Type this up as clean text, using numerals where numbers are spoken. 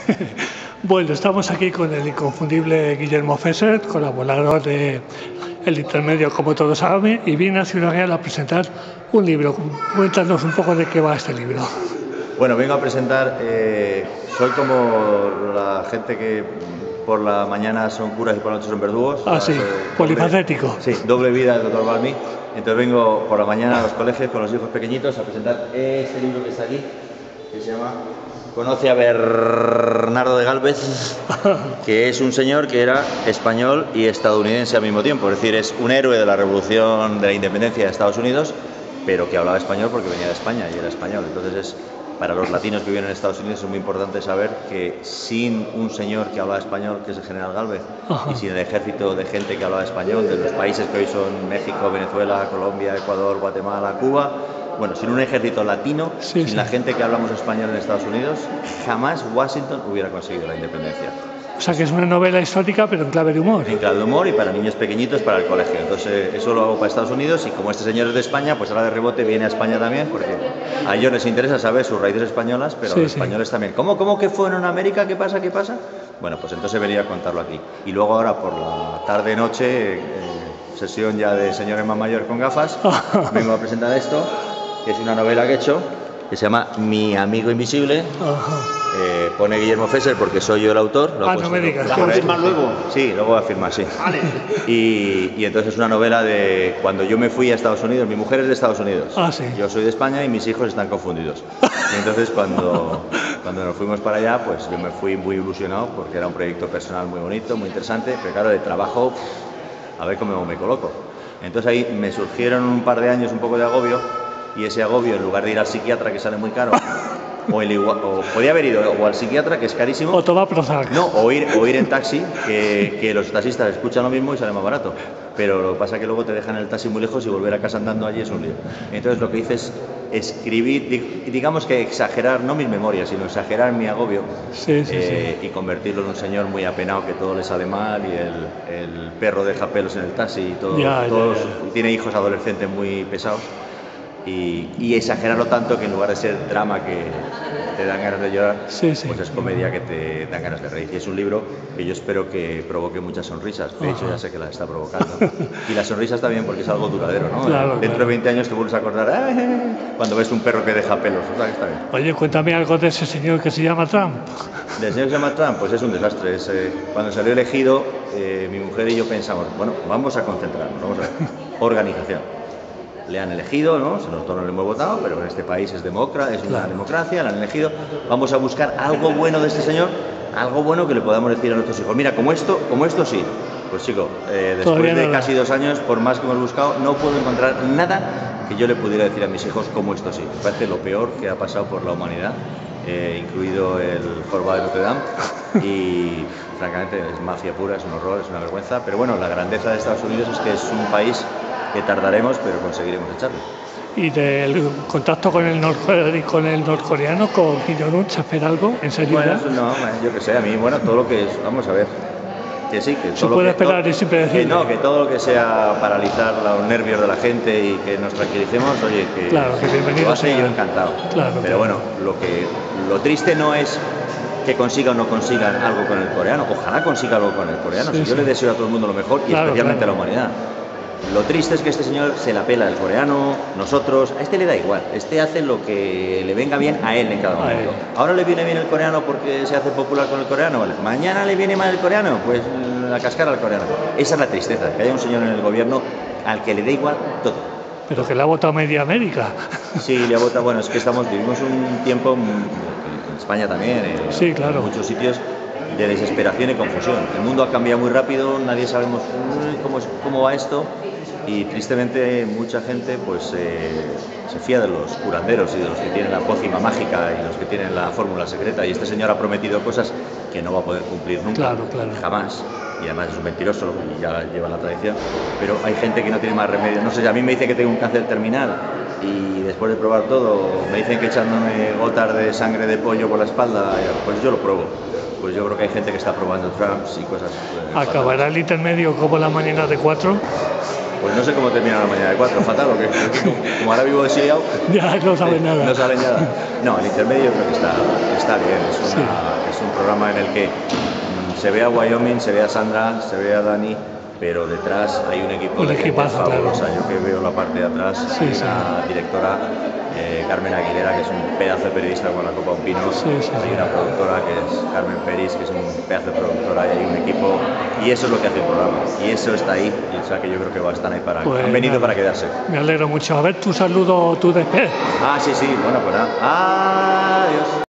Bueno, estamos aquí con el inconfundible Guillermo Fesser, colaborador de El Intermedio, como todos saben, y viene a Ciudad Real a presentar un libro. Cuéntanos un poco de qué va este libro. Bueno, vengo a presentar, soy como la gente que por la mañana son curas y por la noche son verdugos. Ah, sí, polifacético. Sí, doble vida del doctor Balmi. Entonces vengo por la mañana a los colegios con los hijos pequeñitos a presentar este libro que está aquí, que se llama Conoce a Bernardo de Gálvez, que es un señor que era español y estadounidense al mismo tiempo. Es decir, es un héroe de la revolución de la independencia de Estados Unidos, pero que hablaba español porque venía de España y era español. Entonces para los latinos que viven en Estados Unidos es muy importante saber que sin un señor que hablaba español, que es el general Gálvez, y sin el ejército de gente que hablaba español de los países que hoy son México, Venezuela, Colombia, Ecuador, Guatemala, Cuba, bueno, sin un ejército latino, sin la gente que hablamos español en Estados Unidos, jamás Washington hubiera conseguido la independencia. O sea que es una novela histórica, pero en clave de humor. En clave de humor y para niños pequeñitos, para el colegio. Entonces, eso lo hago para Estados Unidos y como este señor es de España, pues ahora de rebote viene a España también, porque a ellos les interesa saber sus raíces españolas, pero a los españoles también. ¿Cómo que fueron a América? ¿Qué pasa? ¿Qué pasa? Bueno, pues entonces venía a contarlo aquí. Y luego ahora por la tarde-noche, sesión ya de señores más mayores con gafas, vengo a presentar esto, que es una novela que he hecho, que se llama Mi amigo invisible. Pone Guillermo Fesser porque soy yo el autor. No me digas. ¿La vas a firmar luego? Sí, luego voy a firmar, sí. Vale. Y entonces es una novela de cuando yo me fui a Estados Unidos. Mi mujer es de Estados Unidos. Ah, sí. Yo soy de España y mis hijos están confundidos. Y entonces cuando nos fuimos para allá, pues yo me fui muy ilusionado porque era un proyecto personal muy bonito, muy interesante, pero claro, de trabajo, a ver cómo me coloco. Entonces ahí me surgieron un par de años un poco de agobio, y ese agobio, en lugar de ir al psiquiatra, que sale muy caro, o podía haber ido o al psiquiatra, que es carísimo, o tomar Prozac. No, o ir en taxi, que los taxistas escuchan lo mismo y sale más barato, pero lo que pasa es que luego te dejan el taxi muy lejos y volver a casa andando allí es un lío. Entonces lo que hice es escribir, digamos que exagerar, no mis memorias, sino exagerar mi agobio, y convertirlo en un señor muy apenado, que todo le sale mal y el perro deja pelos en el taxi y todo, tiene hijos adolescentes muy pesados. Y exagerarlo tanto que en lugar de ser drama que te dan ganas de llorar, pues es comedia que te dan ganas de reír. Y es un libro que yo espero que provoque muchas sonrisas. De hecho, ya sé que las está provocando. Y las sonrisas también porque es algo duradero, ¿no? Dentro de 20 años te vuelves a acordar cuando ves un perro que deja pelos. O sea, que está bien. Oye, cuéntame algo de ese señor que se llama Trump. ¿Del señor que se llama Trump? Pues es un desastre. Cuando salió elegido, mi mujer y yo pensamos, bueno, vamos a concentrarnos, vamos a ver. Organización. Le han elegido, ¿no? Nosotros no le hemos votado, pero en este país es una democracia, le han elegido. Vamos a buscar algo bueno de este señor, algo bueno que le podamos decir a nuestros hijos. Mira, como esto sí. Pues chico, después de casi 2 años, por más que hemos buscado, no puedo encontrar nada que yo le pudiera decir a mis hijos como esto sí. Me parece lo peor que ha pasado por la humanidad, incluido el jorobado de Notre Dame, y francamente es mafia pura, es un horror, es una vergüenza. Pero bueno, la grandeza de Estados Unidos es que es un país que tardaremos, pero conseguiremos echarlo. ¿Y del contacto con el norcoreano, con Kim Jong-un, se espera algo? ¿En serio? Bueno, no, yo qué sé, a mí, bueno, todo lo que es, vamos a ver, que sí, que todo se puede esperar y siempre decir. No, que todo lo que sea paralizar los nervios de la gente y que nos tranquilicemos, oye, que bienvenido lo hace yo encantado. Pero bueno, lo triste no es que consiga o no consigan algo con el coreano, ojalá consiga algo con el coreano, yo le deseo a todo el mundo lo mejor y especialmente a la humanidad. Lo triste es que este señor se la pela el coreano, nosotros, a este le da igual, este hace lo que le venga bien a él en cada momento. Ahora le viene bien el coreano porque se hace popular con el coreano, vale. Mañana le viene mal el coreano, pues la cascara al coreano. Esa es la tristeza, que haya un señor en el gobierno al que le dé igual todo. Pero que le ha votado media América. Sí, le ha votado, bueno, es que vivimos un tiempo, en España también, en muchos sitios, de desesperación y confusión. El mundo ha cambiado muy rápido, nadie sabemos cómo va esto, y tristemente mucha gente pues se fía de los curanderos y de los que tienen la pócima mágica y los que tienen la fórmula secreta, y este señor ha prometido cosas que no va a poder cumplir nunca, jamás, y además es un mentiroso y ya lleva la tradición. Pero hay gente que no tiene más remedio. No sé, a mí me dicen que tengo un cáncer terminal y después de probar todo me dicen que echándome gotas de sangre de pollo por la espalda, pues yo lo pruebo. Pues yo creo que hay gente que está probando Trumps y cosas. ¿Acabará el intermedio como la mañana de 4? Pues no sé cómo termina la mañana de 4, fatal, o que como ahora vivo exiliado. Ya no sabe nada. No sabe nada. No, el intermedio creo que está bien, es es un programa en el que se ve a Wyoming, se ve a Sandra, se ve a Dani, pero detrás hay un equipo de gente fabulosa. Yo que veo la parte de atrás, hay una directora, Carmen Aguilera, que es un pedazo de periodista con la Copa Un Pino. Hay una productora que es Carmen Peris, que es un pedazo de productora, y hay un equipo, y eso es lo que hace el programa, y eso está ahí, y o sea que yo creo que están ahí para, han venido para quedarse. Me alegro mucho. A ver, tu saludo, tu despedir. Sí, bueno, pues nada. Adiós.